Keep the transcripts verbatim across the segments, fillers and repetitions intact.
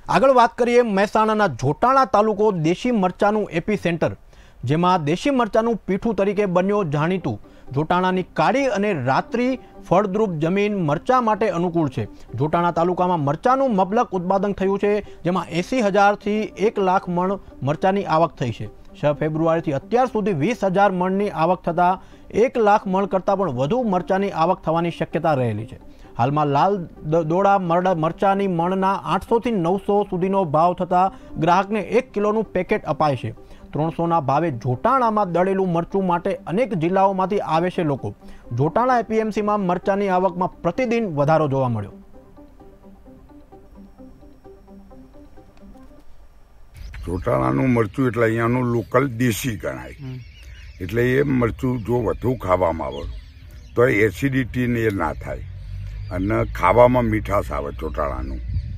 આગળ વાત કરીએ મહેસાણાના જોટાણા તાલુકો દેશી મરચાનું એપી સેન્ટર, જેમાં દેશી મરચાનું પીઠું તરીકે બન્યો જાણીતું. જોટાણાની કાળી અને રાત્રિ ફળદ્રુપ જમીન મરચા માટે અનુકૂળ છે. જોટાણા તાલુકામાં મરચાનું મબલક ઉત્પાદન થયું છે, જેમાં એસી હજારથી એક લાખ મણ મરચાની આવક થઈ છે. છ ફેબ્રુઆરીથી અત્યાર સુધી વીસ હજાર મણની આવક થતાં એક લાખ મણ કરતાં પણ વધુ મરચાની આવક થવાની શક્યતા રહેલી છે. હાલમાં લાલ દોડા મરડા મરચાની મણના આઠસોથી નવસો સુધીનો ભાવ થતાં ગ્રાહકને એક કિલોનું પેકેટ અપાય છે. ત્રણસોના ભાવે જોટાણામાં દળેલું મરચું માટે અનેક જિલ્લાઓમાંથી આવે છે લોકો. જોટાણા એપીએમસીમાં મરચાની આવકમાં પ્રતિદિન વધારો જોવા મળ્યો. જોટાણાનું મરચું એટલે અહીંયાનું લોકલ દેશી ગણાય. એટલે એ મરચું જો વધુ ખાવામાં આવે તો એસિડિટી ને એ ના થાય અને ખાવામાં મીઠાશ આવે. જોટાણાનું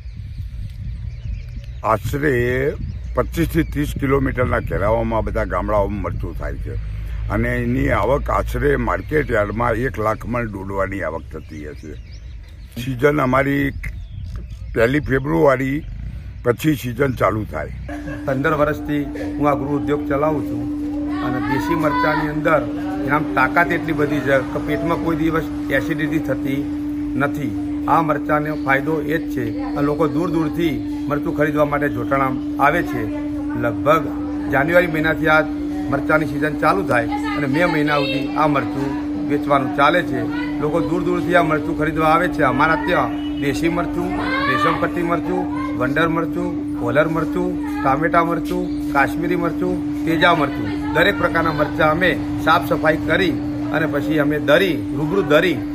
આશરે પચીસથી ત્રીસ કિલોમીટરના ઘેરાવામાં બધા ગામડાઓમાં મરચું થાય છે અને એની આવક આશરે માર્કેટ યાર્ડમાં એક લાખ મણ ડોડવાની આવક થતી હશે. સિઝન અમારી પહેલી ફેબ્રુઆરી પછી સિઝન ચાલુ થાય. પંદર વર્ષથી હું આ ગૃહ ઉદ્યોગ ચલાવું છું અને દેશી મરચાની અંદર આમ તાકાત એટલી બધી છે કે પેટમાં કોઈ દિવસ એસિડિટી થતી નથી. આ મરચાનો ફાયદો એ જ છે અને લોકો દૂર દૂરથી મરચું ખરીદવા માટે જોટાણા આવે છે. લગભગ જાન્યુઆરી મહિનાથી આ મરચાની સિઝન ચાલુ થાય અને મે મહિના સુધી આ મરચું વેચવાનું ચાલે છે. લોકો દૂર દૂરથી આ મરચું ખરીદવા આવે છે. અમારા ત્યાં દેશી મરચું, રેશમપટ્ટી મરચું, વંડર મરચું, કોલર મરચું, ટામેટા મરચું, કાશ્મીરી મરચું, તેજા મરચું, દરેક પ્રકારના મરચાં અમે સાફ સફાઈ કરી અને પછી અમે દરી રૂબરૂ દરી